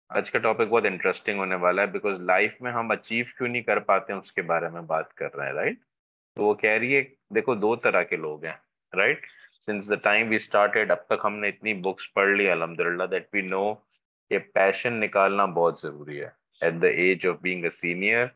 आज का टॉपिक बहुत इंटरेस्टिंग होने वाला है बिकॉज लाइफ में हम अचीव क्यों नहीं कर पाते हैं उसके बारे में बात कर रहे हैं, राइट। तो वो कह रही है, देखो दो तरह के लोग हैं, right. Since the time we started अब तक हमने इतनी बुक्स पढ़ ली अल्हम्दुलिल्लाह दैट वी नो कि पैशन निकालना बहुत जरूरी है at the age of being a senior,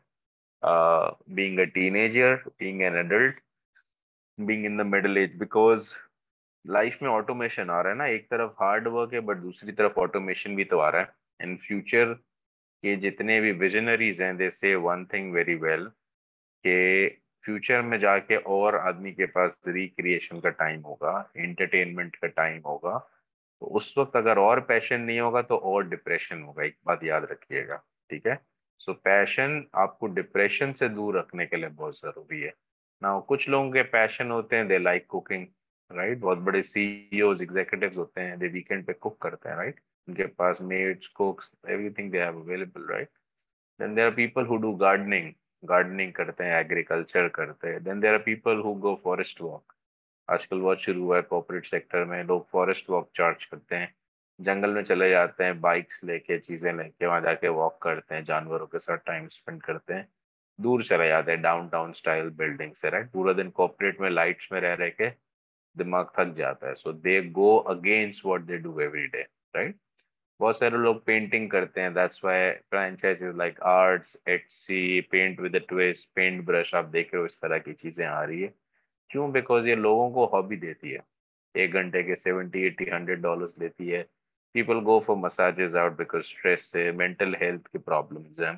being a teenager, being an adult, being in the middle age. Because life में ऑटोमेशन आ रहा है ना, एक तरफ हार्ड वर्क है बट दूसरी तरफ ऑटोमेशन भी तो आ रहा है। इन फ्यूचर के जितने भी विजनरीज हैं they say one thing very well कि फ्यूचर में जाके और आदमी के पास रिक्रिएशन का टाइम होगा, एंटरटेनमेंट का टाइम होगा। तो उस वक्त अगर और पैशन नहीं होगा तो और डिप्रेशन होगा, एक बात याद रखिएगा। ठीक है। सो पैशन आपको डिप्रेशन से दूर रखने के लिए बहुत जरूरी है ना। कुछ लोगों के पैशन होते हैं, दे लाइक कुकिंग, राइट। बहुत बड़े सीईओज एग्जीक्यूटिव्स होते हैं, दे वीकेंड पे कुक करते हैं, राइट। उनके पास maids cooks everything they have available, right. Then there are people who do gardening, gardening करते हैं, एग्रीकल्चर करते हैं। Then there are people who go forest walk. आजकल बहुत शुरू हुआ है कॉर्पोरेट सेक्टर में, लोग फॉरेस्ट वॉक चार्ज करते हैं, जंगल में चले जाते हैं बाइक्स लेके, चीजें लेके, वहां जाके वॉक करते हैं, जानवरों के साथ टाइम स्पेंड करते हैं, दूर चले जाते हैं डाउनटाउन स्टाइल बिल्डिंग से, राइट। पूरा दिन कॉर्पोरेट में लाइट्स में रह रह के दिमाग थक जाता है। So they go against what they do every day, right. बहुत सारे लोग पेंटिंग करते हैं, that's why franchises like arts Etsy, paint with twist, paint brush, आप देख रहे हो इस तरह की चीजें आ रही है। क्यों? बिकॉज ये लोगों को हॉबी देती है। 1 घंटे के 70 80 100 डॉलर्स देती है। People go for massages out because stress से, मेंटल हेल्थ की प्रॉब्लम्स हैं।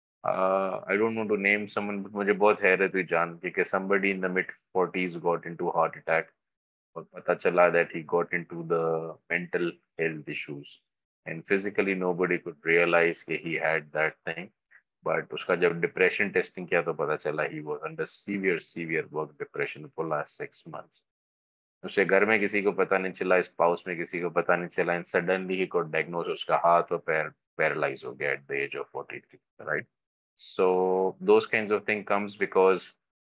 I don't want to name someone but मुझे बहुत हैरत हुई जान के कि somebody in the mid 40s got into heart attack और पता चला that he got into the mental health issues and physically nobody could realize कि he had that thing। But उसका जब डिप्रेशन टेस्टिंग किया तो पता चला he was under severe severe work depression for last 6 months. उसे घर में किसी को पता नहीं चला, स्पाउस में किसी को पता नहीं चला, and suddenly he got diagnose, उसका हाथ और पैर पैरालाइज हो गया at the age of 43, right. So those kinds of thing comes because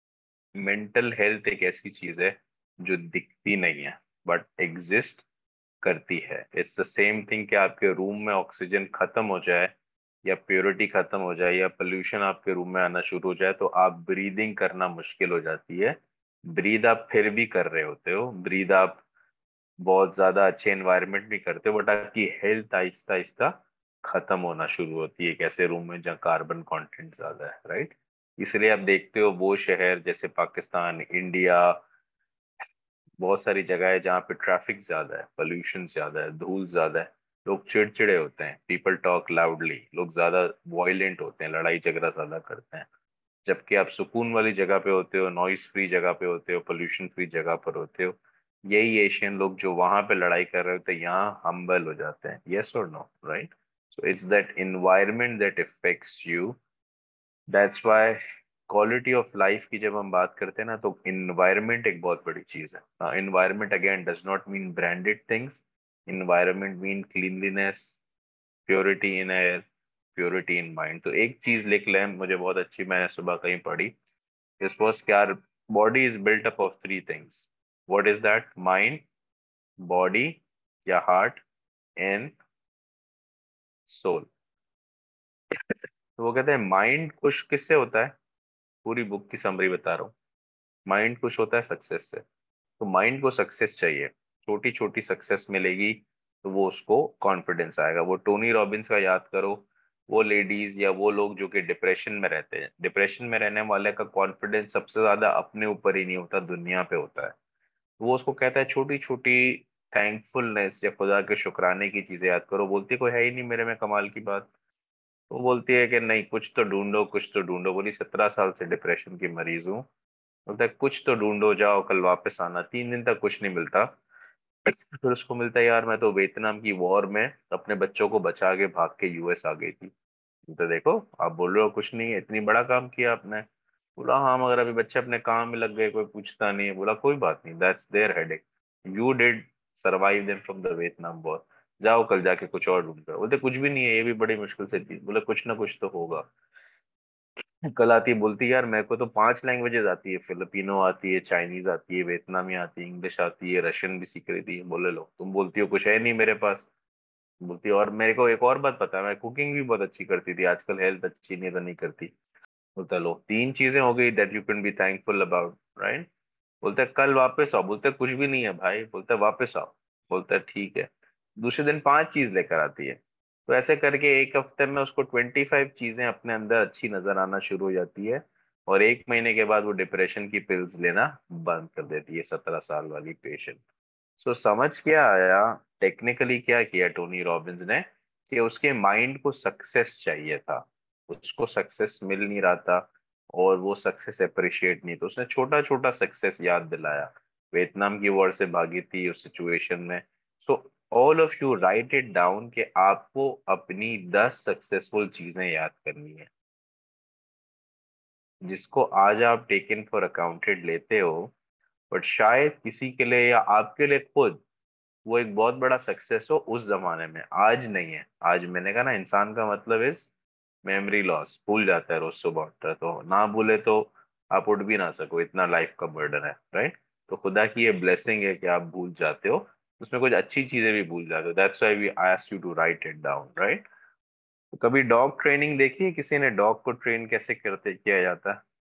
mental health एक ऐसी चीज है जो दिखती नहीं है बट एग्जिस्ट करती है। इट्स द सेम थिंग कि आपके रूम में ऑक्सीजन खत्म हो जाए या प्योरिटी खत्म हो जाए या पोल्यूशन आपके रूम में आना शुरू हो जाए तो आप ब्रीदिंग करना मुश्किल हो जाती है। ब्रीद आप फिर भी कर रहे होते हो, ब्रीद आप बहुत ज्यादा अच्छे एनवायरनमेंट भी करते हो, बट आपकी हेल्थ आहिस्ता आहिस्ता खत्म होना शुरू होती है एक ऐसे रूम में जहाँ कार्बन कंटेंट ज्यादा है, राइट। इसलिए आप देखते हो वो शहर जैसे पाकिस्तान, इंडिया, बहुत सारी जगह है जहाँ पे ट्रैफिक ज्यादा है, पोल्यूशन ज्यादा है, धूल ज्यादा है, लोग चिड़चिड़े होते हैं, पीपल टॉक लाउडली, लोग ज्यादा वॉयलेंट होते हैं, लड़ाई झगड़ा ज्यादा करते हैं। जबकि आप सुकून वाली जगह पे होते हो, नॉइस फ्री जगह पे होते हो, पोल्यूशन फ्री जगह पर होते हो, यही एशियन लोग जो वहां पे लड़ाई कर रहे होते हैं यहाँ हम्बल हो जाते हैं। यस और no, right. So it's that environment that affects you. That's why quality of life की जब हम बात करते हैं ना तो इन्वायरमेंट एक बहुत बड़ी चीज है। Environment again does not mean branded things. Environment mean cleanliness, purity in air, purity in mind. तो एक चीज लिख लें, मुझे बहुत अच्छी, मैंने सुबह कहीं पढ़ी, इस वॉज क्या, body is built up of 3 things. What is that? Mind, body या हार्ट, एंड सोल। तो वो कहते हैं माइंड खुश किससे होता है? पूरी बुक की समरी बता रहा हूँ। माइंड खुश होता है सक्सेस से। तो माइंड को सक्सेस चाहिए, छोटी छोटी सक्सेस मिलेगी तो वो उसको कॉन्फिडेंस आएगा। वो टोनी रॉबिन्स का याद करो, वो लेडीज या वो लोग जो कि डिप्रेशन में रहते हैं, डिप्रेशन में रहने वाले का कॉन्फिडेंस सबसे ज्यादा अपने ऊपर ही नहीं होता, दुनिया पे होता है। वो उसको कहता है छोटी छोटी थैंकफुलनेस या खुदा के शुक्राने की चीजें याद करो। बोलती है कोई है ही नहीं मेरे में कमाल की बात। वो बोलती है कि नहीं, कुछ तो ढूंढो, कुछ तो ढूंढो। बोली 17 साल से डिप्रेशन की मरीज हूँ। बोलता है कुछ तो ढूंढो, जाओ कल वापस आना। 3 दिन तक कुछ नहीं मिलता। फिर उसको मिलता है यार मैं तो वियतनाम की वॉर में अपने बच्चों को बचा के भाग के यूएस आ गई थी। तो देखो, आप बोल रहे हो कुछ नहीं है, इतनी बड़ा काम किया आपने। बोला हाँ, मगर अभी बच्चे अपने काम में लग गए, कोई पूछता नहीं है। बोला कोई बात नहीं, that's their headache, you did survive them from the Vietnam war. जाओ कल जाके कुछ और ढूंढ कर। बोलते कुछ भी नहीं है, ये भी बड़ी मुश्किल से थी। बोले कुछ ना कुछ तो होगा। कल आती है, बोलती यार मेरे को तो 5 लैंग्वेजेस आती है, फिलिपिनो आती है, चाइनीज आती है, वियतनामी आती है, इंग्लिश आती है, रशियन भी सीख रही थी। बोले लो, तुम बोलती हो कुछ है नहीं मेरे पास। बोलती है और मेरे को एक और बात पता है, मैं कुकिंग भी बहुत अच्छी करती थी, आजकल हेल्थ अच्छी नहीं तो नहीं करती। बोलता है लो 3 चीजें हो गई that you can be thankful about, right. बोलता है कल वापस आओ, बोलते कुछ भी नहीं है भाई, बोलता है वापस आओ, बोलता है ठीक है। दूसरे दिन 5 चीज लेकर आती है। तो ऐसे करके एक हफ्ते में उसको 25 चीजें अपने अंदर अच्छी नजर आना शुरू हो जाती है। और 1 महीने के बाद वो डिप्रेशन की पिल्स लेना बंद कर देती है, 17 साल वाली पेशेंट। सो समझ क्या आया, टेक्निकली क्या किया टोनी रॉबिन्स ने, कि उसके माइंड को सक्सेस चाहिए था, उसको सक्सेस मिल नहीं रहा था, और वो सक्सेस अप्रिशिएट नहीं, तो उसने छोटा छोटा सक्सेस याद दिलाया। वियतनाम की वॉर से भागी थी उस सिचुएशन में। So all of you write it down कि आपको अपनी 10 सक्सेसफुल चीजें याद करनी है, जिसको आज आप टेकन फॉर अकाउंटेड लेते हो, बट शायद किसी के लिए या आपके लिए खुद वो एक बहुत बड़ा सक्सेस हो उस जमाने में, आज नहीं है। आज मैंने कहा ना, इंसान का मतलब इज मेमोरी लॉस, भूल जाता है रोज सुबह उठता है, तो ना भूले तो आप उठ भी ना सको, इतना लाइफ का बर्डन है, राइट। तो खुदा की ये ब्लेसिंग है कि आप भूल जाते हो, उसमें कुछ अच्छी चीजें भी भूल जाते हो, that's why we ask you to write it down, right. तो कभी डॉग ट्रेनिंग देखी है किसी ने, डॉग को ट्रेन कैसे करते किया जाता है?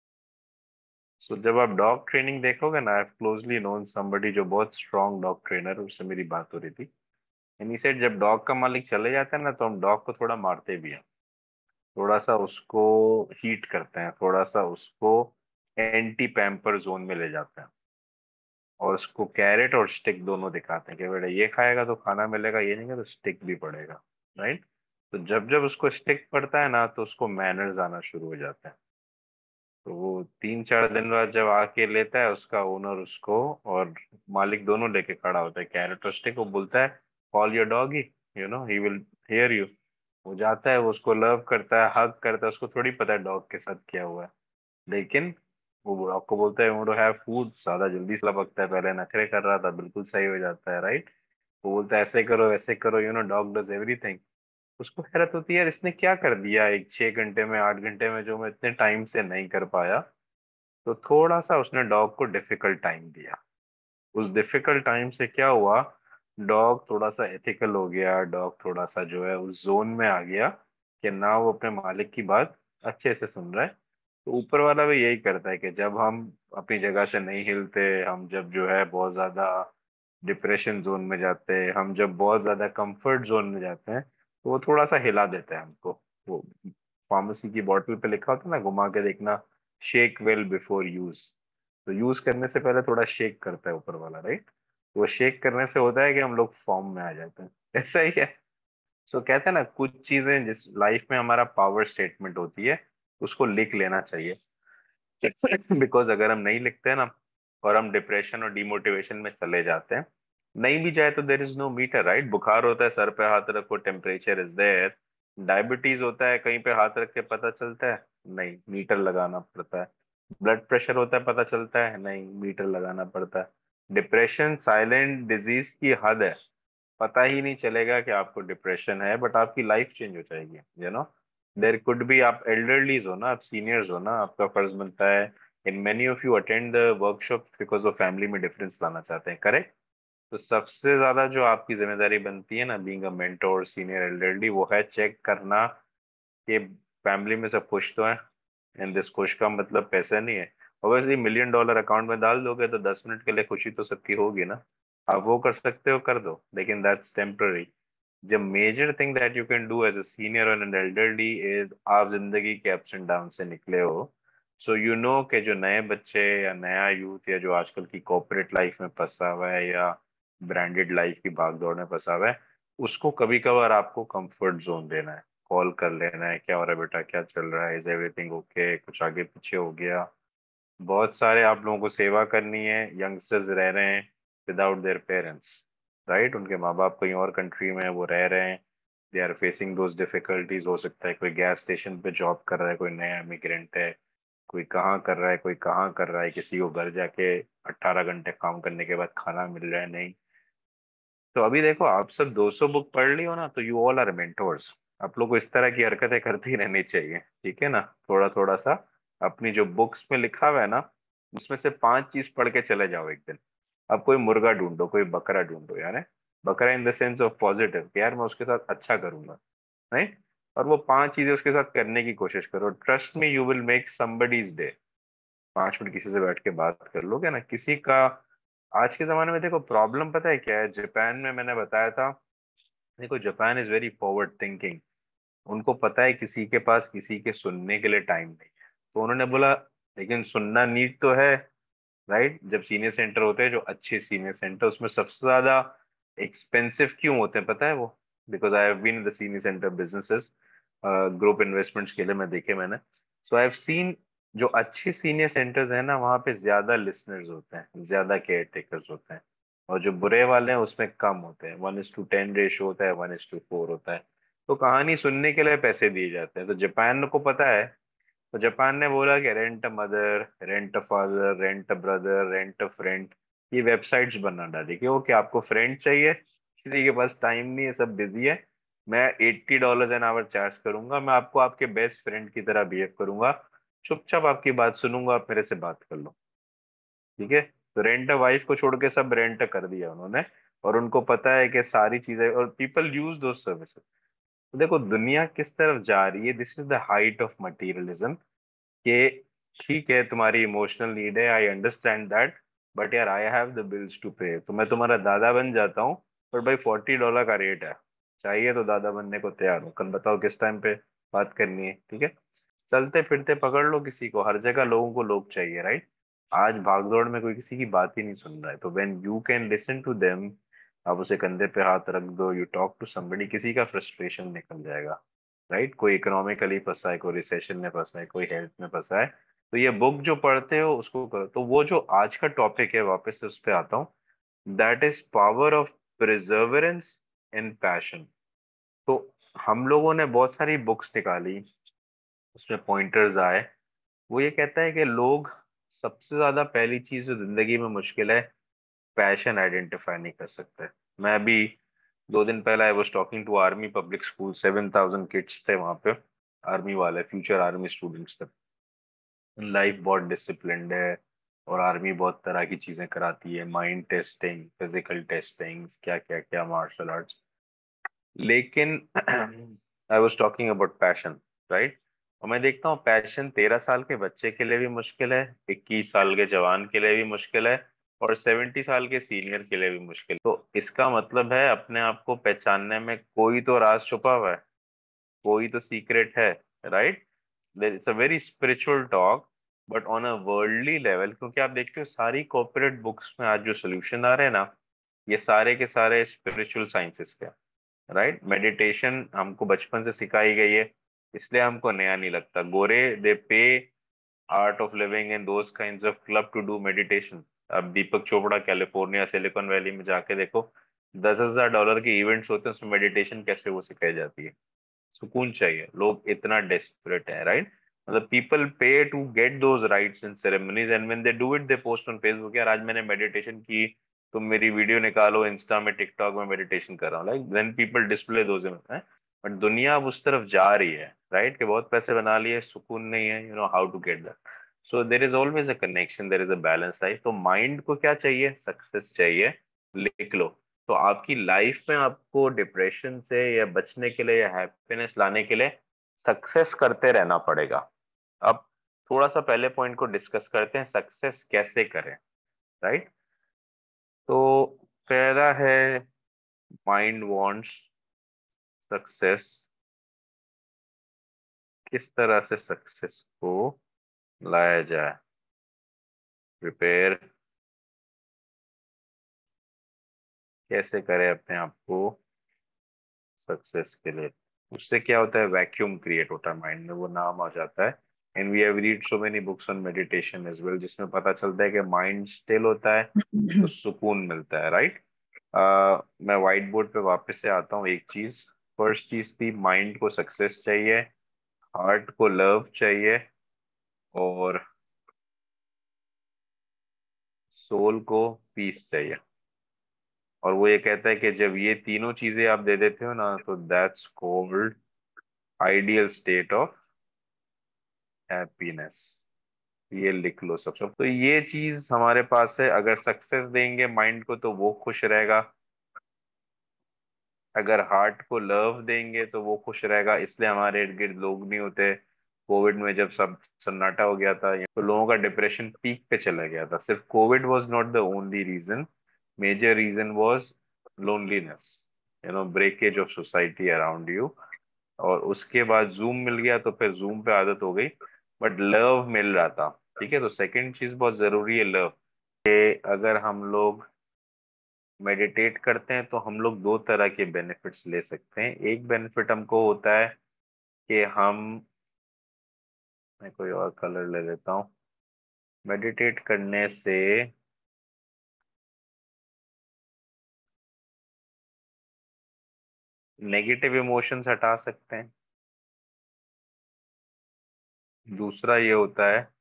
सो जब आप डॉग ट्रेनिंग देखोगे ना, आई क्लोजली नोन समबडी जो बहुत स्ट्रॉन्ग डॉग ट्रेनर है, उससे मेरी बात हो रही थी। एंड ही सेड जब डॉग का मालिक चले जाता है ना, तो हम डॉग को थोड़ा मारते भी हैं, थोड़ा सा उसको हीट करते हैं, थोड़ा सा उसको एंटी पैम्पर जोन में ले जाते हैं, और उसको कैरेट और स्टिक दोनों दिखाते हैं कि बेटा ये खाएगा तो खाना मिलेगा, ये नहीं खाएगा तो स्टिक भी पड़ेगा, राइट। तो जब जब उसको स्टिक पड़ता है ना, तो उसको मैनर्स आना शुरू हो जाते हैं। तो वो 3-4 दिन बाद जब आके लेता है उसका ओनर उसको, और मालिक दोनों लेके खड़ा होता है कैरेट और स्टिक, वो बोलता है call your doggy, you know he will hear you. वो जाता है, वो उसको लव करता है, हग करता है, उसको थोड़ी पता है डॉग के साथ क्या हुआ है। लेकिन वो आपको बोलता है वांट टू हैव फूड, ज्यादा जल्दी से लपकता है, पहले नखरे कर रहा था, बिल्कुल सही हो जाता है, राइट। वो बोलता है ऐसे करो ऐसे करो, you know dog does everything. उसको हैरत होती है यार, इसने क्या कर दिया एक 6 घंटे में 8 घंटे में, जो मैं इतने टाइम से नहीं कर पाया। तो थोड़ा सा उसने डॉग को डिफिकल्ट टाइम दिया। उस डिफिकल्ट टाइम से क्या हुआ, डॉग थोड़ा सा एथिकल हो गया, डॉग थोड़ा सा जो है उस जोन में आ गया कि ना वो अपने मालिक की बात अच्छे से सुन रहा है। तो ऊपर वाला भी यही करता है कि जब हम अपनी जगह से नहीं हिलते, हम जब जो है बहुत ज्यादा डिप्रेशन जोन में जाते हैं, हम जब बहुत ज्यादा कंफर्ट जोन में जाते हैं, तो वो थोड़ा सा हिला देता है हमको। वो फार्मेसी की बोतल पे लिखा होता है ना, घुमा के देखना, शेक वेल बिफोर यूज। तो यूज करने से पहले थोड़ा शेक करता है ऊपर वाला, राइट। वो शेक करने से होता है कि हम लोग फॉर्म में आ जाते हैं। ऐसा ही है। सो कहते हैं ना, कुछ चीजें जिस लाइफ में हमारा पावर स्टेटमेंट होती है, उसको लिख लेना चाहिए। बिकॉज अगर हम नहीं लिखते हैं ना, और हम डिप्रेशन और डिमोटिवेशन में चले जाते हैं, नहीं भी जाए तो there is no matter, right. बुखार होता है, सर पे हाथ रखो, टेम्परेचर इज देयर। डायबिटीज होता है, कहीं पे हाथ रख के पता चलता है? नहीं, मीटर लगाना पड़ता है। ब्लड प्रेशर होता है, पता चलता है? नहीं, मीटर लगाना पड़ता है। डिप्रेशन साइलेंट डिजीज की हद है, पता ही नहीं चलेगा कि आपको डिप्रेशन है, बट आपकी लाइफ चेंज हो जाएगी, you know. There could be, आप एल्डरलीज हो ना, आप सीनियर्स हो ना, आपका फर्ज बनता है, in many of you attend the workshop because वो फैमिली में डिफरेंस लाना चाहते हैं, करेक्ट। तो सबसे ज्यादा जो आपकी जिम्मेदारी बनती है ना, being a mentor senior elderly, वो है चेक करना कि फैमिली में सब खुश तो हैं। एंड दिस खुश का मतलब पैसा नहीं है। ऑब्वियसली $1,000,000 अकाउंट में डाल दोगे तो 10 मिनट के लिए खुशी तो सबकी होगी ना। आप वो कर सकते हो, कर दो, लेकिन that's temporary. The major thing that you can do as a senior और एन एल्डरली इज, आप जिंदगी के अप्स एंड डाउन से निकले हो। सो यू नो कि जो नए बच्चे या नया यूथ, या जो आजकल की कॉर्पोरेट लाइफ में फंसा हुआ है, या ब्रांडेड लाइफ की भागदौड़ में फंसा हुआ है, उसको कभी कभार आपको कंफर्ट जोन देना है, कॉल कर लेना है, क्या हो रहा है बेटा, क्या चल रहा है, इज एवरीथिंग ओके, कुछ आगे पीछे हो गया। बहुत सारे आप लोगों को सेवा करनी है, यंगस्टर्स रह रहे हैं विदाउट देयर पेरेंट्स, राइट। उनके माँ बाप कहीं और कंट्री में है, वो रह रहे हैं, they are facing those difficulties. हो सकता है कोई गैस स्टेशन पे जॉब कर रहा है, कोई नया इमिग्रेंट है, कोई कहाँ कर रहा है, कोई कहाँ कर रहा है, किसी को घर जाके 18 घंटे काम करने के बाद खाना मिल रहा है, नहीं। तो अभी देखो, आप सब 200 बुक पढ़ ली हो ना, तो यू ऑल आर मेंटोर्स। आप लोग को इस तरह की हरकतें करती रहनी चाहिए, ठीक है ना। थोड़ा थोड़ा सा अपनी जो बुक्स में लिखा हुआ है ना, उसमें से 5 चीज पढ़ के चले जाओ एक दिन। अब कोई मुर्गा ढूंढो, कोई बकरा ढूंढो यार, है? बकरा in the sense of positive, कि यार मैं उसके साथ अच्छा करूंगा, राइट। और वो 5 चीजें उसके साथ करने की कोशिश करो, trust me you will make somebody's day. 5 minute किसी से बैठ के बात कर लोगे ना किसी का। आज के जमाने में देखो प्रॉब्लम पता है क्या है, जापान में मैंने बताया था, देखो Japan is very forward thinking. उनको पता है किसी के पास किसी के सुनने के लिए टाइम नहीं है, तो उन्होंने बोला लेकिन सुनना नीड तो है, राइट। जब सीनियर सेंटर होते हैं जो अच्छे सीनियर सेंटर, उसमें सबसे ज्यादा एक्सपेंसिव क्यों होते हैं पता है वो? Because I have been in the senior centre businesses, group investments के लिए मैं देखे मैंने। सो आई हैव सीन जो अच्छे सीनियर सेंटर्स हैं ना, वहाँ पे ज्यादा लिसनर्स होते हैं, ज्यादा केयर टेकर्स होते हैं। और जो बुरे वाले हैं उसमें कम होते हैं, 1:10 रेशो होता है, 1:4 होता है। तो कहानी सुनने के लिए पैसे दिए जाते हैं। तो जापान को पता है, तो जापान ने बोला कि rent a mother, rent a father, rent a brother, rent a friend, ये वेबसाइट्स बना डाली कि ओके आपको फ्रेंड चाहिए, किसी के पास टाइम नहीं है, सब बिजी है, मैं $80 एन आवर चार्ज करूंगा, मैं आपको आपके बेस्ट फ्रेंड की तरह बिहेव करूंगा, चुपचाप आपकी बात सुनूंगा, आप मेरे से बात कर लो, ठीक है। तो रेंट अ वाइफ को छोड़ के सब रेंट कर दिया उन्होंने। और उनको पता है कि सारी चीजें, और पीपल यूज दो सर्विसेज। तो देखो दुनिया किस तरफ जा रही है, this is the height of materialism. कि ठीक है तुम्हारी इमोशनल नीड है, आई अंडरस्टैंड दैट, बट यार I have the bills to pay, तो मैं तुम्हारा दादा बन जाता हूँ, पर भाई $40 का रेट है, चाहिए तो दादा बनने को तैयार हूँ, कल बताओ किस टाइम पे बात करनी है, ठीक है। चलते फिरते पकड़ लो किसी को, हर जगह लोगों को लोग चाहिए, राइट। आज भागदौड़ में कोई किसी की बात ही नहीं सुन रहा है, तो when you can listen to them, आप उसे कंधे पे हाथ रख दो, यू टॉक टू समबडी, किसी का फ्रस्ट्रेशन निकल जाएगा, राइट। कोई इकोनॉमिकली फंसा है, कोई रिसेशन में फंसा है, कोई हेल्थ में फंसा है, तो ये बुक जो पढ़ते हो उसको करो। तो वो जो आज का टॉपिक है, वापस से उस पर आता हूँ, that is power of perseverance in passion. तो हम लोगों ने बहुत सारी बुक्स निकाली, उसमें पॉइंटर्स आए। वो ये कहता है कि लोग सबसे ज्यादा पहली चीज जो जिंदगी में मुश्किल है, पैशन आइडेंटिफाई नहीं कर सकते। मैं अभी 2 दिन पहले I was talking to army public school, 7,000 kids थे वहां पे, आर्मी वाले फ्यूचर आर्मी स्टूडेंट्स थे। लाइफ बहुत डिसिप्लिन्ड है, और आर्मी बहुत तरह की चीजें कराती है, माइंड टेस्टिंग, फिजिकल टेस्टिंग, क्या क्या क्या, मार्शल आर्ट्स। लेकिन I was talking about passion, right. और मैं देखता हूँ पैशन 13 साल के बच्चे के लिए भी मुश्किल है, 21 साल के जवान के लिए भी मुश्किल है, और 70 साल के सीनियर के लिए भी मुश्किल। तो इसका मतलब है अपने आप को पहचानने में कोई तो राज छुपा हुआ है, कोई तो सीक्रेट है, right. It's a very spiritual talk, but on a worldly level, क्योंकि आप देखते हो सारी कॉर्पोरेट बुक्स में आज जो सोल्यूशन आ रहे हैं ना, ये सारे के सारे स्पिरिचुअल साइंसेस के, राइट। मेडिटेशन हमको बचपन से सिखाई गई है, इसलिए हमको नया नहीं लगता। गोरे they pay art of living in those kinds of club to do meditation. अब Deepak Chopra California Silicon Valley में जाके देखो, $10,000 के इवेंट्स होते हैं, उसमें मेडिटेशन कैसे वो सिखाई जाती है। सुकून चाहिए, लोग इतना डेस्परेट है, राइट। मतलब people pay to get those rites and ceremonies, and when they do it they post on Facebook, यार आज मैंने मेडिटेशन की, तुम मेरी वीडियो निकालो इंस्टा में, टिकटॉक में मेडिटेशन कर रहा हूँ, like then people display those है। बट दुनिया अब उस तरफ जा रही है, राइट, कि बहुत पैसे बना लिए, सुकून नहीं है, you know how to get that. So there is always a connection, there is a balance life. तो माइंड को क्या चाहिए? सक्सेस चाहिए, लिख लो। तो आपकी लाइफ में आपको डिप्रेशन से या बचने के लिए या हैप्पीनेस लाने के लिए सक्सेस करते रहना पड़ेगा। अब थोड़ा सा पहले पॉइंट को डिस्कस करते हैं, सक्सेस कैसे करें, राइट। तो पहला है, माइंड वांट्स सक्सेस, किस तरह से सक्सेस को लाया जाए, प्रिपेयर कैसे करें अपने आप को सक्सेस के लिए। उससे क्या होता है, वैक्यूम क्रिएट होता है माइंड में, वो नाम आ जाता है। And we have read so many books on meditation as well, जिसमें पता चलता है कि माइंड स्टिल होता है तो सुकून मिलता है, राइट। मैं व्हाइट बोर्ड पे वापस से आता हूँ। एक चीज, फर्स्ट चीज थी माइंड को सक्सेस चाहिए, हार्ट को लव चाहिए, और सोल को पीस चाहिए। और वो ये कहता है कि जब ये तीनों चीजें आप दे देते हो ना, तो that's called ideal state of happiness. ये लिख लो सब। तो ये चीज हमारे पास है, अगर सक्सेस देंगे माइंड को तो वो खुश रहेगा, अगर हार्ट को लव देंगे तो वो खुश रहेगा, इसलिए हमारे इर्द गिर्द लोग नहीं होते। कोविड में जब सब सन्नाटा हो गया था तो लोगों का डिप्रेशन पीक पे चला गया था। सिर्फ Covid was not the only reason, major reason was loneliness, breakage of society around you. और उसके बाद जूम मिल गया तो फिर जूम पे आदत हो गई, बट लव मिल रहा था। ठीक है, तो सेकंड चीज बहुत जरूरी है लव। अगर हम लोग मेडिटेट करते हैं तो हम लोग दो तरह के बेनिफिट्स ले सकते हैं। एक बेनिफिट हमको होता है कि हम, मैं कोई और कलर ले लेता हूँ, मेडिटेट करने से नेगेटिव इमोशंस हटा सकते हैं। दूसरा ये होता है,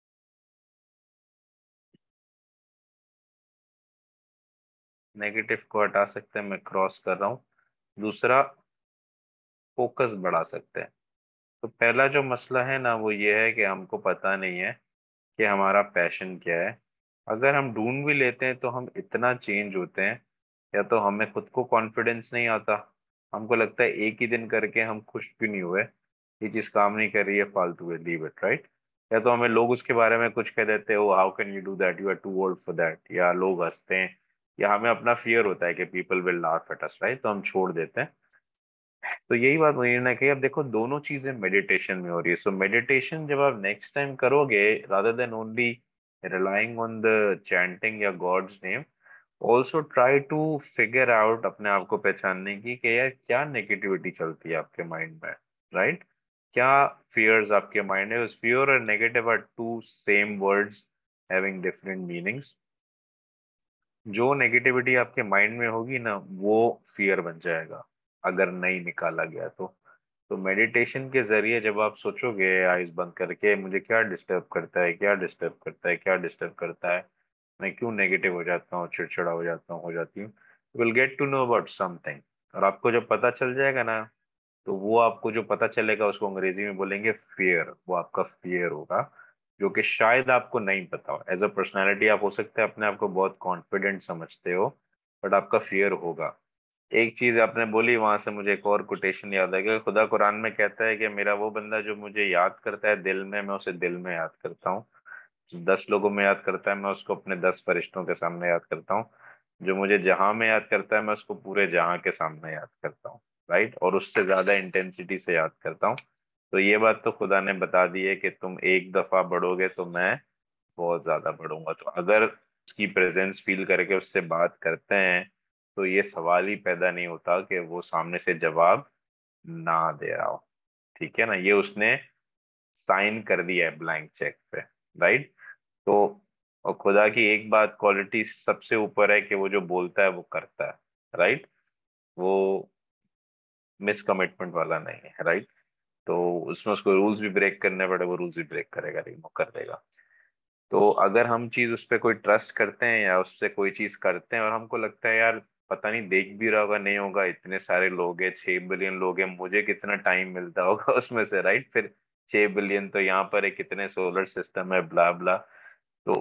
नेगेटिव को हटा सकते हैं, मैं क्रॉस कर रहा हूँ। दूसरा, फोकस बढ़ा सकते हैं। तो पहला जो मसला है ना वो ये है कि हमको पता नहीं है कि हमारा पैशन क्या है। अगर हम ढूंढ भी लेते हैं तो हम इतना चेंज होते हैं, या तो हमें खुद को कॉन्फिडेंस नहीं आता, हमको लगता है एक ही दिन करके हम खुश भी नहीं हुए, ये चीज काम नहीं कर रही है, फालतू है, लीव इट, राइट। या तो हमें लोग उसके बारे में कुछ कह देते हो, how can you do that, you are too old for that, या लोग हंसते हैं, या हमें अपना फियर होता है कि people will laugh at us, right, तो हम छोड़ देते हैं। तो यही बात मुझे ना कि अब देखो दोनों चीजें मेडिटेशन में हो रही है। सो मेडिटेशन जब आप नेक्स्ट टाइम करोगे, rather than only relying on the chanting या god's name, also try to figure out, अपने आप को पहचानने की कि यार क्या नेगेटिविटी चलती है आपके माइंड में, राइट। क्या फियर्स आपके माइंड है, उस फियर और negative are two same words having different meanings. जो नेगेटिविटी आपके माइंड में होगी ना वो फियर बन जाएगा, अगर नहीं निकाला गया तो मेडिटेशन के जरिए जब आप सोचोगे आइज बंद करके, मुझे क्या डिस्टर्ब करता है, क्या डिस्टर्ब करता है, क्या डिस्टर्ब करता है, मैं क्यों नेगेटिव हो जाता हूँ, चिड़चिड़ा हो जाता हूँ, हो जाती हूँ, will get to know about something. और आपको जब पता चल जाएगा ना, तो वो आपको जो पता चलेगा उसको अंग्रेजी में बोलेंगे फियर, वो आपका फियर होगा, जो कि शायद आपको नहीं पता हो। एज अ पर्सनैलिटी आप हो सकते हैं अपने आप को बहुत कॉन्फिडेंट समझते हो, बट आपका फियर होगा। एक चीज आपने बोली, वहां से मुझे एक और कोटेशन याद है कि खुदा कुरान में कहता है कि मेरा वो बंदा जो मुझे याद करता है दिल में, मैं उसे दिल में याद करता हूँ। 10 लोगों में याद करता है, मैं उसको अपने 10 फरिश्तों के सामने याद करता हूँ। जो मुझे जहां में याद करता है, मैं उसको पूरे जहां के सामने याद करता हूँ, राइट, और उससे ज्यादा इंटेंसिटी से याद करता हूँ। तो ये बात तो खुदा ने बता दी है कि तुम एक दफा बढ़ोगे तो मैं बहुत ज्यादा बढ़ूंगा। तो अगर उसकी प्रेजेंस फील करके उससे बात करते हैं, तो ये सवाल ही पैदा नहीं होता कि वो सामने से जवाब ना दे रहा हो। ठीक है ना, ये उसने साइन कर दिया है ब्लैंक चेक पे, राइट। तो और खुदा की एक बात क्वालिटी सबसे ऊपर है कि वो जो बोलता है वो करता है, राइट। वो मिस कमिटमेंट वाला नहीं है, राइट। तो उसमें उसको रूल्स भी ब्रेक करने पड़े, वो रूल्स भी ब्रेक करेगा, लेकिन वो कर देगा। तो अगर हम चीज उस पर कोई ट्रस्ट करते हैं या उससे कोई चीज करते हैं और हमको लगता है यार पता नहीं देख भी रहा होगा नहीं होगा, इतने सारे लोग हैं, 6 बिलियन लोग हैं, मुझे कितना टाइम मिलता होगा उसमें से, राइट, फिर 6 बिलियन तो यहाँ पर है, कितने सोलर सिस्टम है, ब्ला ब्ला। तो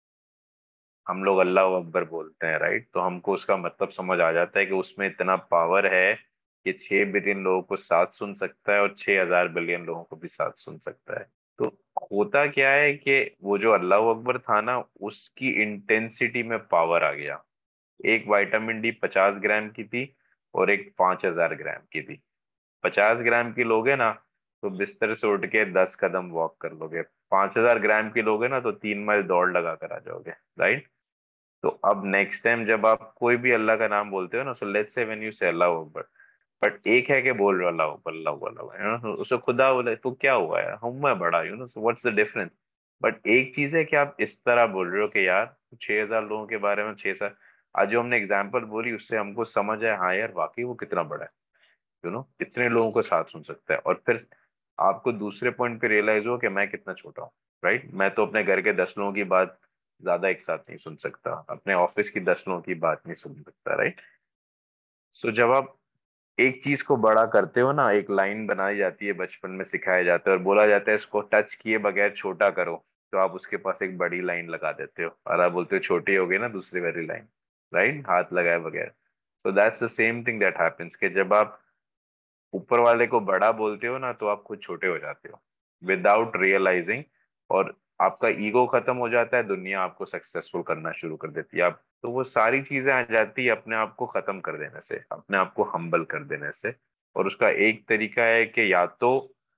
हम लोग अल्लाह अकबर बोलते हैं, राइट, तो हमको उसका मतलब समझ आ जाता है कि उसमें इतना पावर है कि 6 बिलियन लोगों को साथ सुन सकता है और 6,000 बिलियन लोगों को भी साथ सुन सकता है। तो होता क्या है कि वो जो अल्लाह अकबर था ना, उसकी इंटेंसिटी में पावर आ गया। एक विटामिन डी 50 ग्राम की थी और एक 5,000 ग्राम की थी। 50 ग्राम की लोगे ना तो बिस्तर से उठ के 10 कदम वॉक कर लोगे, 5,000 ग्राम की लोगे ना तो 3 माइल दौड़ लगा कर आ जाओगे, राइट। तो अब नेक्स्ट टाइम जब आप कोई भी अल्लाह का नाम बोलते हो ना, so let's say when you say अल्लाह अकबर, बट एक है कि बोल रहे हो अल्लाह अकबर अल्लाह अकबर अल्लाह अकबर, उसे खुदा बोले तो क्या हुआ यार, हूं मैं बड़ा, so what's the difference. But एक चीज है कि आप इस तरह बोल रहे हो कि यार 6,000 लोगों के बारे में 6 साल, आज जो हमने एग्जाम्पल बोली उससे हमको समझ आया, हाँ यार वाकई वो कितना बड़ा है, इतने लोगों को साथ सुन सकता है। और फिर आपको दूसरे पॉइंट पे रियलाइज हो कि मैं कितना छोटा हूँ, राइट। मैं तो अपने घर के 10 लोगों की बात ज्यादा एक साथ नहीं सुन सकता, अपने ऑफिस की 10 लोगों की बात नहीं सुन सकता, राइट। सो जब आप एक चीज को बड़ा करते हो ना, एक लाइन बनाई जाती है, बचपन में सिखाया जाता है और बोला जाता है इसको टच किए बगैर छोटा करो, तो आप उसके पास एक बड़ी लाइन लगा देते हो और आप बोलते हो छोटी हो गई ना दूसरी वाली लाइन, राइट, हाथ लगाए बगैर। So that's the same thing that happens कि जब आप ऊपर वाले को बड़ा बोलते हो ना, तो आप खुद छोटे हो जाते हो विदाउट रियलाइजिंग। और आपका ईगो खत्म हो जाता है, दुनिया आपको सक्सेसफुल करना शुरू कर देती है। आप तो वो सारी चीजें आ जाती है अपने आप को खत्म कर देने से, अपने आप को हम्बल कर देने से। और उसका एक तरीका है कि या तो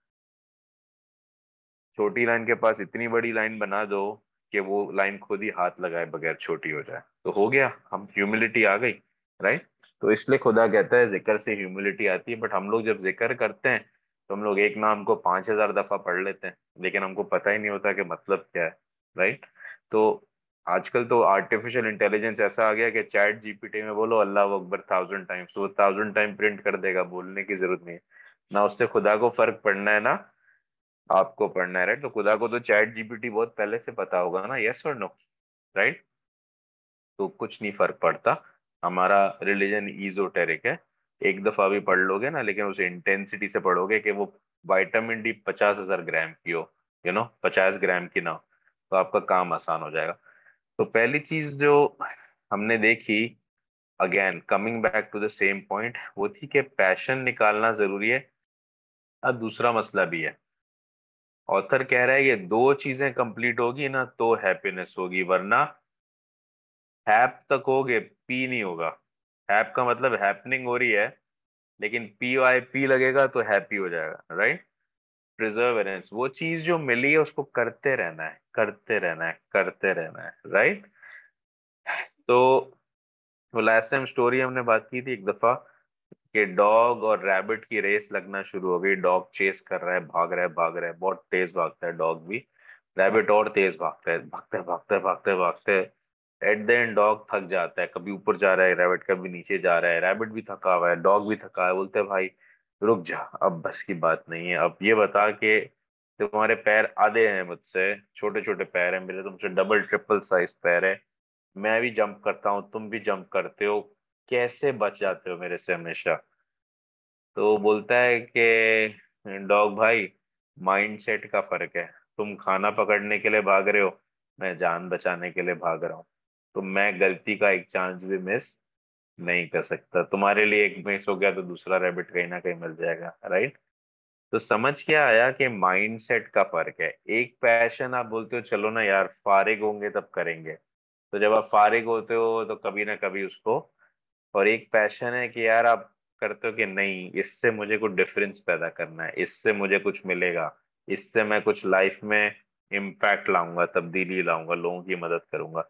छोटी लाइन के पास इतनी बड़ी लाइन बना दो कि वो लाइन खुद ही हाथ लगाए बगैर छोटी हो जाए, तो हो गया, हम ह्यूमिलिटी आ गई, राइट। तो इसलिए खुदा कहता है जिक्र से ह्यूमिलिटी आती है। बट हम लोग जब जिक्र करते हैं तो हम लोग एक नाम को 5,000 दफा पढ़ लेते हैं, लेकिन हमको पता ही नहीं होता कि मतलब क्या है, राइट। तो आजकल तो आर्टिफिशियल इंटेलिजेंस ऐसा आ गया कि चैट जीपीटी में बोलो अल्लाह अकबर 1,000 टाइम्स, वो 1,000 टाइम प्रिंट कर देगा, बोलने की जरूरत नहीं है। ना उससे खुदा को फर्क पड़ना है, ना आपको पढ़ना है, राइट। तो खुदा को तो चैट जीपीटी बहुत पहले से पता होगा ना, यस और नो, राइट। तो कुछ नहीं फर्क पड़ता। हमारा रिलीजन इजोटेरिक है। एक दफा भी पढ़ लोगे ना, लेकिन उसे इंटेंसिटी से पढ़ोगे कि वो विटामिन डी 50,000 ग्राम की हो, 50 ग्राम की ना हो, तो आपका काम आसान हो जाएगा। तो पहली चीज जो हमने देखी, again coming back to the same point, वो थी कि पैशन निकालना जरूरी है। अब दूसरा मसला भी है। ऑथर कह रहा है ये दो चीजें कंप्लीट होगी ना तो हैप्पीनेस होगी, वरना हैप तक होगे, पी नहीं होगा। हैप का मतलब हैपनिंग हो रही है, लेकिन पी वाई पी लगेगा तो हैप्पी हो जाएगा, राइट। प्रिजर्वेरेंस, वो चीज जो मिली है उसको करते रहना है, करते रहना है, करते रहना है, राइट। तो वो लास्ट टाइम स्टोरी हमने बात की थी एक दफा कि डॉग और रैबिट की रेस लगना शुरू हो गई। डॉग चेस कर रहा है, भाग रहा है, भाग रहा है, बहुत तेज भागता है डॉग भी। रैबिट और तेज भागता है, भागते भागते भागते भागते एट द एंड डॉग थक जाता है, कभी ऊपर जा रहा है रैबिट, कभी नीचे जा रहा है, रैबिट भी थका हुआ है, डॉग भी थका है। बोलते हैं भाई रुक जा, अब बस की बात नहीं है, अब ये बता के तुम्हारे पैर आधे हैं मुझसे, छोटे छोटे पैर हैं मेरे, तुमसे डबल ट्रिपल साइज पैर है, मैं भी जंप करता हूँ, तुम भी जंप करते हो, कैसे बच जाते हो मेरे से हमेशा। तो बोलता है कि डॉग भाई, माइंडसेट का फर्क है। तुम खाना पकड़ने के लिए भाग रहे हो, मैं जान बचाने के लिए भाग रहा हूँ। तो मैं गलती का एक चांस भी मिस नहीं कर सकता। तुम्हारे लिए एक मिस हो गया तो दूसरा रैबिट कहीं ना कहीं मिल जाएगा, राइट। तो समझ क्या आया कि माइंडसेट का फर्क है। एक पैशन आप बोलते हो चलो ना यार फारिग होंगे तब करेंगे, तो जब आप फारिग होते हो तो कभी ना कभी उसको। और एक पैशन है कि यार आप करते हो कि नहीं, इससे मुझे कुछ डिफरेंस पैदा करना है, इससे मुझे कुछ मिलेगा, इससे मैं कुछ लाइफ में इम्पैक्ट लाऊंगा, तब्दीली लाऊंगा, लोगों की मदद करूंगा।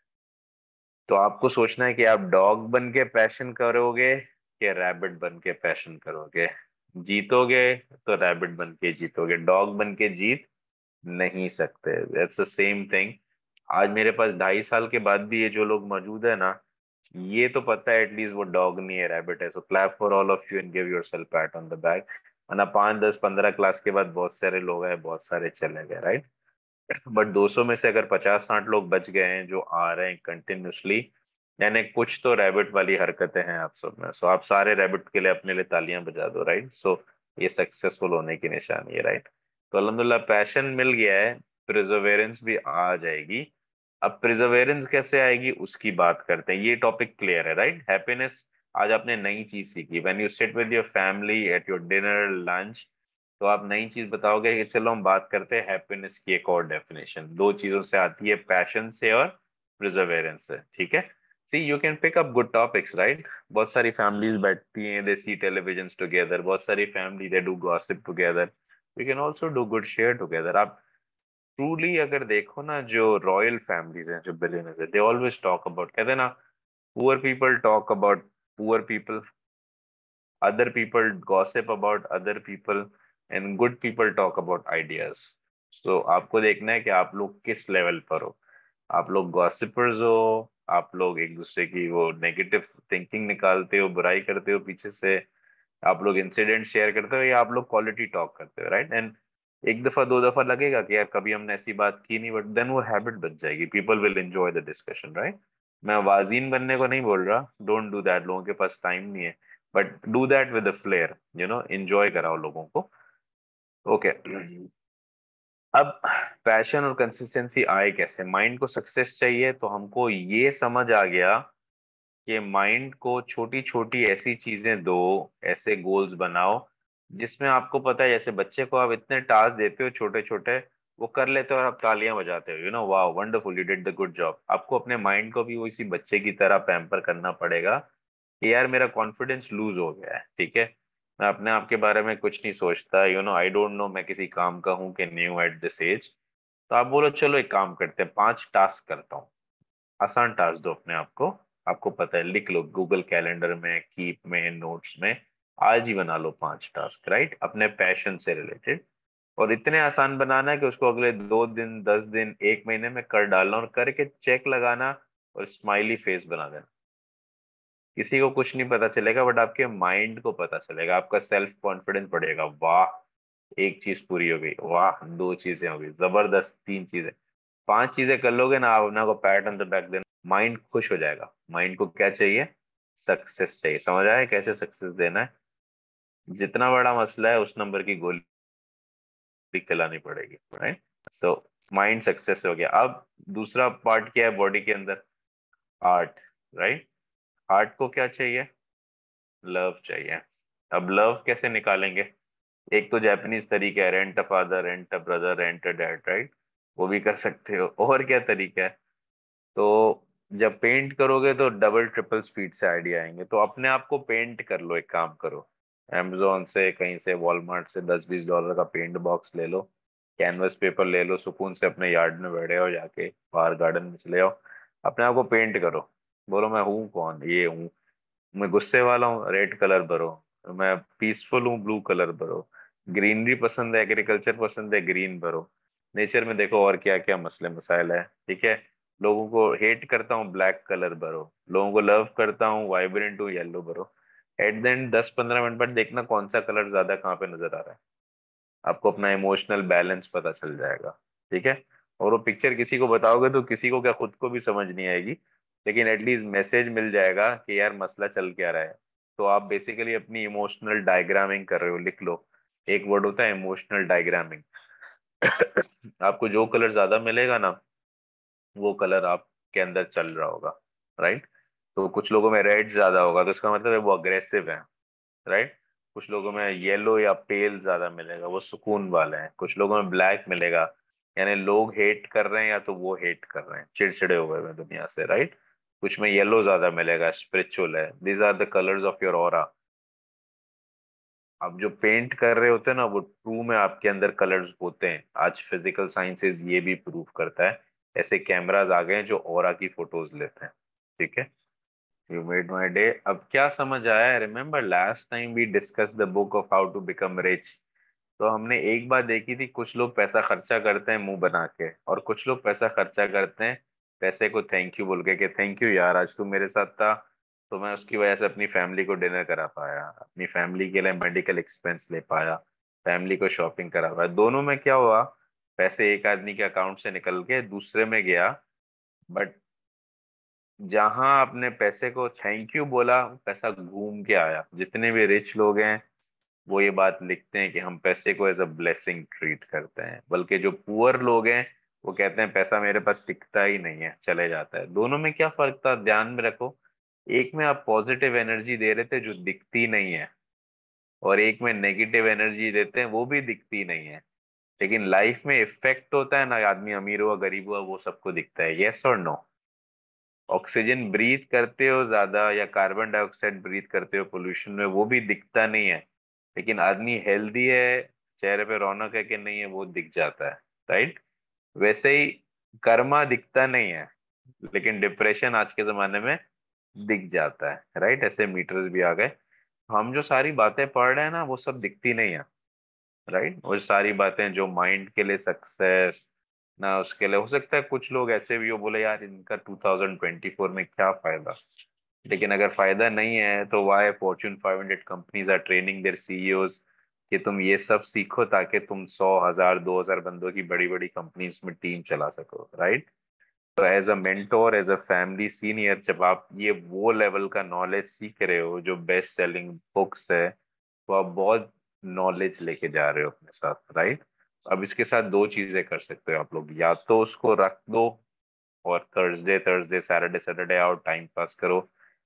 तो आपको सोचना है कि आप डॉग बन के पैशन करोगे कि रैबिट बन के पैशन करोगे। जीतोगे तो रैबिट बन के जीतोगे, डॉग बन के जीत नहीं सकते। That's the same thing. आज मेरे पास 2.5 साल के बाद भी ये जो लोग मौजूद है ना, ये तो पता है एटलीस्ट वो डॉग नहीं है, रैबिट है। So clap for all of you and give yourself pat on the back. वरना 5 10 15 क्लास के बाद बहुत सारे लोग हैं, बहुत सारे चले गए, राइट। बट 200 में से अगर 50 60 लोग बच गए हैं जो आ रहे हैं कंटिन्यूसली, यानी कुछ तो रैबिट वाली हरकतें हैं आप सब में। सो आप सारे रैबिट के लिए अपने लिए तालियां बजा दो, राइट। सो ये सक्सेसफुल होने की निशानी है, राइट। तो अल्हम्दुलिल्लाह पैशन मिल गया है, प्रिजर्वेरेंस भी आ जाएगी। अब प्रिजर्वेरेंस कैसे आएगी उसकी बात करते हैं, ये टॉपिक क्लियर है, राइट। हैप्पीनेस, आज आपने नई चीज सीखी। When you sit with your family at your dinner lunch, तो आप नई चीज बताओगे कि चलो हम बात करते हैं हैप्पीनेस की एक और डेफिनेशन। दो चीजों से आती है, पैशन से और प्रिजर्वेरेंस से, ठीक है। See you can pick up good topics, right. बहुत सारी फैमिलीज बैठती हैं, दे सी टेलीविजन टुगेदर, बहुत सारी family they do gossip together, we can also do good share together. आप ट्रूली अगर देखो ना, जो रॉयल फैमिलीज हैं, जो बिलियनर्स है, दे ऑलवेज टॉक अबाउट, कहते हैं ना, poor people talk about poor people, other people gossip about other people, and good people talk about ideas. So आपको देखना है कि आप लोग किस लेवल पर हो। आप लोग गॉसिपर्स हो, आप लोग एक दूसरे की वो नेगेटिव थिंकिंग निकालते हो, बुराई करते हो पीछे से, आप लोग इंसिडेंट शेयर करते हो, या आप लोग क्वालिटी टॉक करते हो, राइट। एंड एक दफा दो दफा लगेगा कि यार कभी हमने ऐसी बात की नहीं, बट देन वो हैबिट बन जाएगी, people will enjoy the discussion, right. मैं वाजीन बनने को नहीं बोल रहा, डोंट डू दैट, लोगों के पास टाइम नहीं है। But do that with flair, enjoy कराओ लोगों को, ओके। अब पैशन और कंसिस्टेंसी आए कैसे? माइंड को सक्सेस चाहिए तो हमको ये समझ आ गया कि माइंड को छोटी छोटी ऐसी चीजें दो, ऐसे गोल्स बनाओ जिसमें आपको पता है, जैसे बच्चे को आप इतने टास्क देते हो छोटे छोटे, वो कर लेते हो और आप तालियां बजाते हो, वाह wonderful you did the good job. आपको अपने माइंड को भी उसी बच्चे की तरह पैम्पर करना पड़ेगा कि यार मेरा कॉन्फिडेंस लूज हो गया है, ठीक है, मैं अपने आप के बारे में कुछ नहीं सोचता, आई डोंट नो मैं किसी काम का हूँ कि न्यू एट दिस एज। तो आप बोलो चलो एक काम करते हैं, 5 टास्क करता हूँ, आसान टास्क दो अपने आप को। आपको पता है, लिख लो गूगल कैलेंडर में, कीप में, नोट्स में, आज ही बना लो 5 टास्क, राइट, अपने पैशन से रिलेटेड। और इतने आसान बनाना है कि उसको अगले 2 दिन, 10 दिन, 1 महीने में कर डालना, और करके चेक लगाना और स्माइली फेस बना देना। किसी को कुछ नहीं पता चलेगा, बट आपके माइंड को पता चलेगा, आपका सेल्फ कॉन्फिडेंस बढ़ेगा। वाह, एक चीज पूरी हो गई, वाह 2 चीजें हो गई, जबरदस्त 3 चीजें, 5 चीजें कर लोगे ना, आप अपना को पैट ऑन द बैक देना, माइंड खुश हो जाएगा। माइंड को क्या चाहिए? सक्सेस चाहिए। समझ आया कैसे सक्सेस देना है? जितना बड़ा मसला है उस नंबर की गोली खिलानी पड़ेगी, राइट। सो माइंड सक्सेस हो गया। अब दूसरा पार्ट क्या है बॉडी के अंदर? Heart, right. हार्ट को क्या चाहिए? लव चाहिए। अब लव कैसे निकालेंगे? एक तो जापानीज तरीका है, rent a father, rent a brother, rent a dad, right, वो भी कर सकते हो। और क्या तरीका है? तो जब पेंट करोगे तो डबल ट्रिपल स्पीड से आइडिया आएंगे, तो अपने आप को पेंट कर लो। एक काम करो, amazon से, कहीं से, वॉलमार्ट से $10-20 का पेंट बॉक्स ले लो, कैनवस पेपर ले लो, सुकून से अपने यार्ड में बैठे हो, जाके बाहर गार्डन में चले जाओ, अपने आप को पेंट करो। बोलो मैं हूँ कौन, ये हूँ, मैं गुस्से वाला हूँ, रेड कलर भरो, मैं पीसफुल हूँ, ब्लू कलर भरो, ग्रीनरी पसंद है, एग्रीकल्चर पसंद है, ग्रीन भरो, नेचर में देखो और क्या क्या मसले मसाइल है, ठीक है, लोगों को हेट करता हूँ, ब्लैक कलर भरो, लोगों को लव करता हूँ, वाइब्रेंट हूँ, येलो भरो। एट द एंड 10-15 मिनट बाद देखना कौन सा कलर ज्यादा कहाँ पे नजर आ रहा है, आपको अपना इमोशनल बैलेंस पता चल जाएगा, ठीक है। और वो पिक्चर किसी को बताओगे तो किसी को क्या, खुद को भी समझ नहीं आएगी, लेकिन एटलीस्ट मैसेज मिल जाएगा कि यार मसला चल क्या रहा है। तो आप बेसिकली अपनी इमोशनल डायग्रामिंग कर रहे हो, लिख लो, एक वर्ड होता है इमोशनल डायग्रामिंग। आपको जो कलर ज्यादा मिलेगा ना, वो कलर आपके अंदर चल रहा होगा, राइट। तो कुछ लोगों में रेड ज्यादा होगा तो इसका मतलब है वो अग्रेसिव है, राइट। कुछ लोगों में येलो या पेल ज्यादा मिलेगा, वो सुकून वाले हैं। कुछ लोगों में ब्लैक मिलेगा, यानी लोग हेट कर रहे हैं या तो वो हेट कर रहे हैं, चिड़चिड़े हुए हैं दुनिया से, राइट। कुछ में येलो ज्यादा मिलेगा, स्पिरिचुअल है। These are the colours of your aura. आप जो पेंट कर रहे होते हैं ना, वो ट्रू में आपके अंदर कलर्स होते हैं। आज फिजिकल साइंसेज ये भी प्रूव करता है, ऐसे कैमराज आ गए हैं जो ऑरा की फोटोज लेते हैं, ठीक है। You made my day. अब क्या समझ आया? Remember last time we discuss the book of how to become rich. तो हमने एक बात देखी थी, कुछ लोग पैसा खर्चा करते हैं मुंह बना के, और कुछ लोग पैसा खर्चा करते हैं पैसे को थैंक यू बोल के, कि थैंक यू यार, आज तू मेरे साथ था तो मैं उसकी वजह से अपनी फैमिली को डिनर करा पाया, अपनी फैमिली के लिए मेडिकल एक्सपेंस ले पाया, फैमिली को शॉपिंग करा पाया। दोनों में क्या हुआ? पैसे एक आदमी के अकाउंट से निकल के दूसरे में गया, बट जहां आपने पैसे को थैंक यू बोला, पैसा घूम के आया। जितने भी रिच लोग हैं वो ये बात लिखते हैं कि हम पैसे को एज अ ब्लेसिंग ट्रीट करते हैं, बल्कि जो पुअर लोग हैं वो कहते हैं पैसा मेरे पास टिकता ही नहीं है, चले जाता है। दोनों में क्या फर्क था, ध्यान में रखो। एक में आप पॉजिटिव एनर्जी दे रहे थे जो दिखती नहीं है, और एक में नेगेटिव एनर्जी देते हैं वो भी दिखती नहीं है। लेकिन लाइफ में इफेक्ट होता है ना, आदमी अमीर हुआ गरीब हुआ वो सबको दिखता है, यस और नो। ऑक्सीजन ब्रीथ करते हो ज्यादा या कार्बन डाइऑक्साइड ब्रीथ करते हो पोल्यूशन में, वो भी दिखता नहीं है। लेकिन आदमी हेल्दी है, चेहरे पे रौनक है कि नहीं है, वो दिख जाता है, राइट। वैसे ही कर्मा दिखता नहीं है, लेकिन डिप्रेशन आज के जमाने में दिख जाता है, राइट। ऐसे मीटर्स भी आ गए। हम जो सारी बातें पढ़ रहे हैं ना, वो सब दिखती नहीं है, राइट। वो सारी बातें जो माइंड के लिए सक्सेस ना, उसके लिए हो सकता है कुछ लोग ऐसे भी हो, बोले यार इनका 2024 में क्या फायदा। लेकिन अगर फायदा नहीं है तो why Fortune 500 companies are training their CEOs कि तुम ये सब सीखो ताकि तुम 100, 1000, 2000 बंदों की बड़ी बड़ी कंपनीज में टीम चला सको, राइट। तो as a mentor, as a family senior, जब आप ये वो लेवल का नॉलेज सीख रहे हो जो बेस्ट सेलिंग बुक्स है, तो आप बहुत नॉलेज लेके जा रहे हो अपने साथ, राइट। अब इसके साथ दो चीजें कर सकते हो आप लोग, या तो उसको रख दो और थर्सडे थर्सडे, सैटरडे सैटरडे आओ, टाइम पास करो,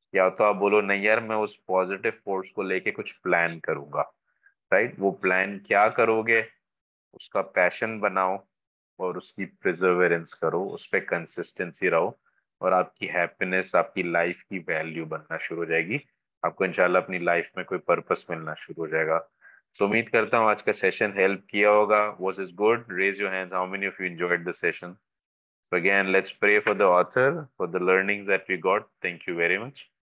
या तो आप बोलो नहीं यार मैं उस पॉजिटिव फोर्स को लेके कुछ प्लान करूंगा, राइट। वो प्लान क्या करोगे, उसका पैशन बनाओ और उसकी प्रिजर्वेरेंस करो, उस पर कंसिस्टेंसी रहो, और आपकी हैप्पीनेस, आपकी लाइफ की वैल्यू बनना शुरू हो जाएगी। आपको इंशाल्लाह अपनी लाइफ में कोई पर्पस मिलना शुरू हो जाएगा। सो उम्मीद करता हूँ आज का सेशन हेल्प किया होगा। Was is good? Raise your hands, how many of you enjoyed the session? So again, let's pray for the author, for the learnings that we got. Thank you very much.